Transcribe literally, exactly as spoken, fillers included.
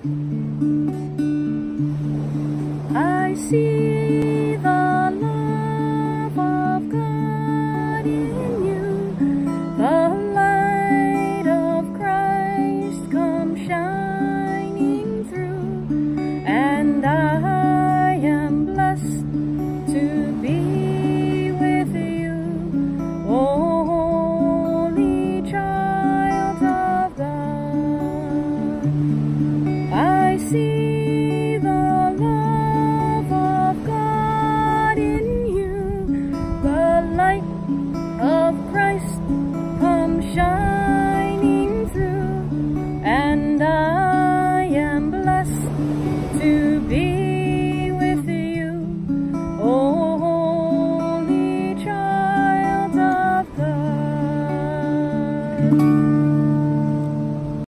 I see the love of God in you, the light of Christ come shining through, and I am blessed to be with you, holy child of God. I see